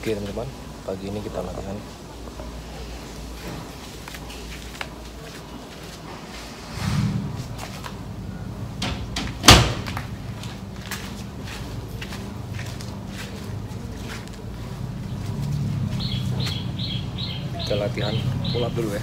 Oke teman-teman, pagi ini kita latihan. Kita latihan pull up dulu ya.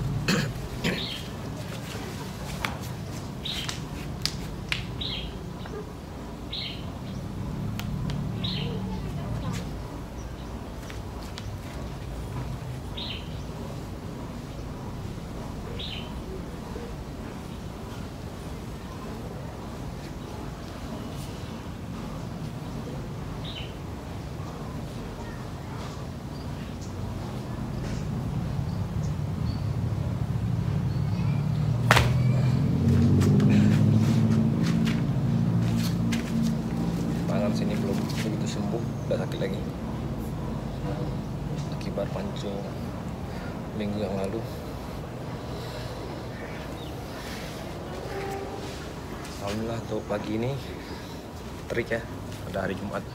Sini belum begitu sembuh, udah sakit lagi akibat pancung minggu yang lalu. Alhamdulillah untuk pagi ini trik ya, ada hari Jumat.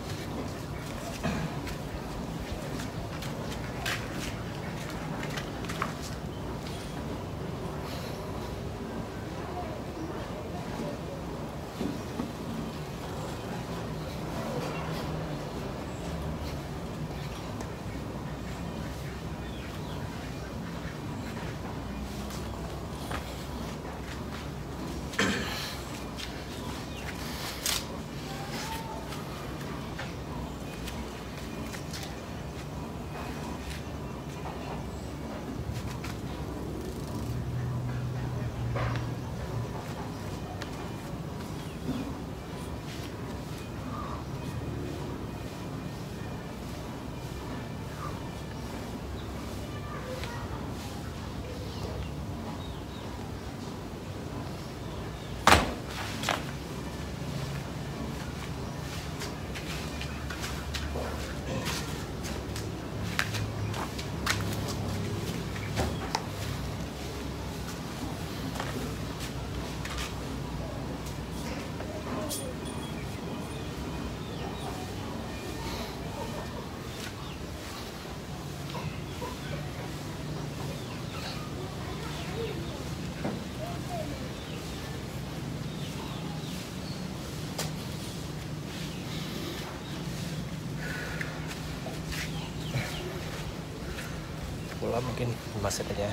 Bola mungkin 5 set aja.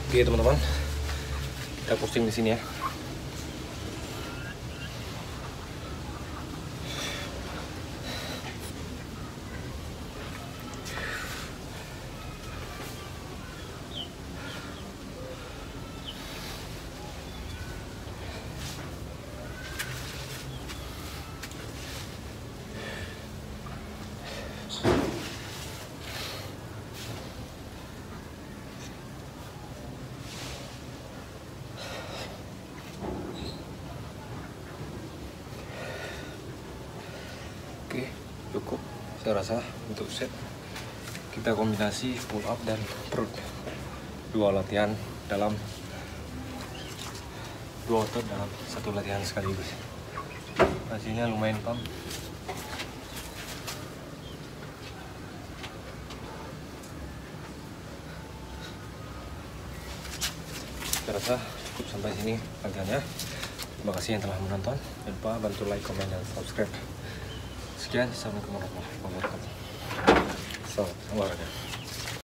Oke teman-teman, kita posting di sini ya. Oke, cukup saya rasa untuk set. Kita kombinasi pull up dan perut, dua latihan dalam dua otot dalam satu latihan sekaligus. Hasilnya lumayan pump. Saya rasa cukup sampai sini latihannya. Terima kasih yang telah menonton. Jangan lupa bantu like, komen, dan subscribe. Sekian, assalamualaikum warahmatullahi wabarakatuh. Selamat olahraga.